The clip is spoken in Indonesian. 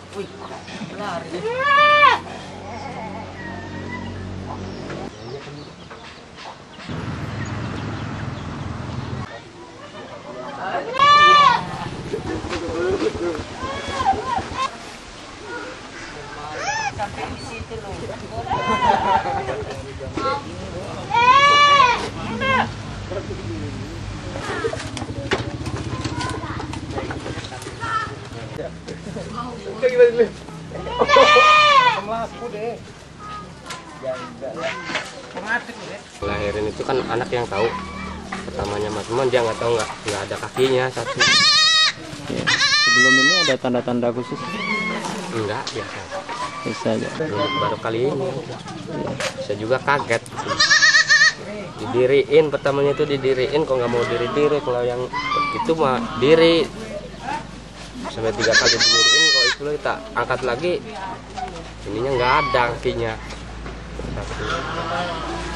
Wih, lari. Sampai di situ loh. Lahirin itu kan anak yang tahu pertamanya Mas Mon, dia nggak tahu nggak ada kakinya satu. Ya. Sebelum ini ada tanda-tanda khusus? Enggak, biasa. Bisa aja. Baru kali ini. Saya juga kaget sih. Didiriin pertamanya itu didiriin, kok nggak mau diri-diri. Kalau yang itu mah diri sampai 3 kali didiriin, kok itu kita angkat lagi ininya nggak ada kakinya satu.